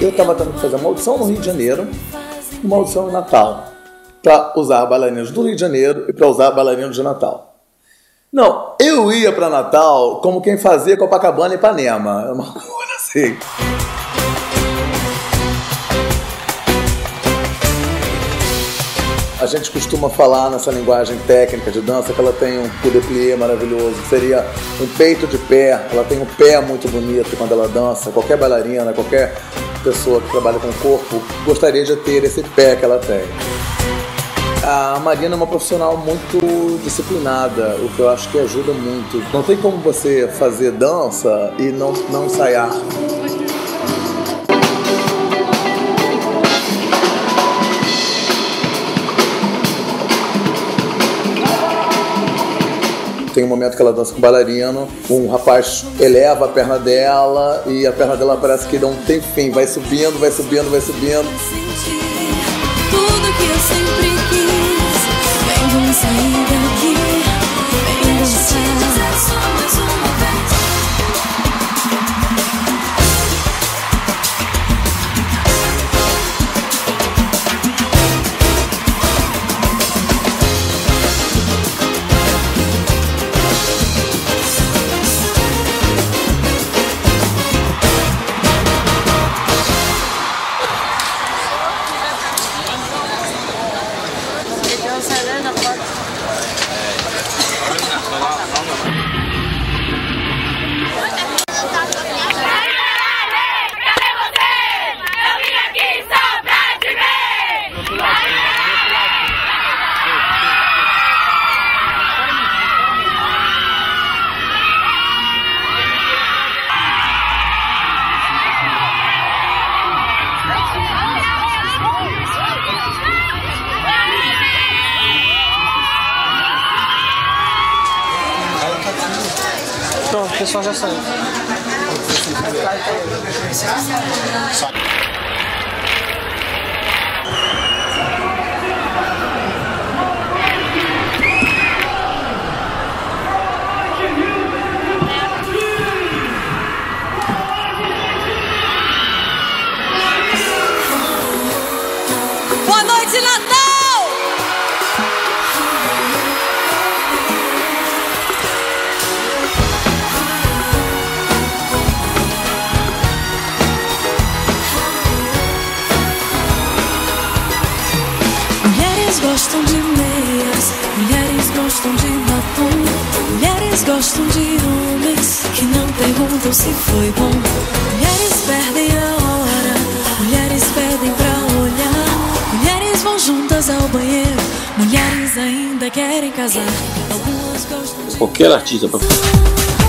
eu estava tendo que fazer uma audição no Rio de Janeiro, uma audição no Natal, para usar bailarinos do Rio de Janeiro e para usar bailarinos de Natal. Não, eu ia para Natal como quem fazia Copacabana e Ipanema, uma coisa assim. A gente costuma falar nessa linguagem técnica de dança que ela tem um coup de plié maravilhoso, que seria um peito de pé, ela tem um pé muito bonito quando ela dança. Qualquer bailarina, qualquer pessoa que trabalha com o corpo gostaria de ter esse pé que ela tem. A Marina é uma profissional muito disciplinada, o que eu acho que ajuda muito. Não tem como você fazer dança e não ensaiar. Tem um momento que ela dança com o bailarino, um rapaz eleva a perna dela e a perna dela parece que não tem fim, vai subindo, vai subindo, vai subindo. Tudo que eu sempre quis, vem, vamos sair daqui, vem dançar só mais uma vez. Pronto, o pessoal já saiu. Boa noite, Natal! Gostam de meias, mulheres gostam de batom, mulheres gostam de homens que não perguntam se foi bom. Mulheres perdem a hora, mulheres pedem pra olhar, mulheres vão juntas ao banheiro, mulheres ainda querem casar. Algumas gostam de... Qualquer artista pra...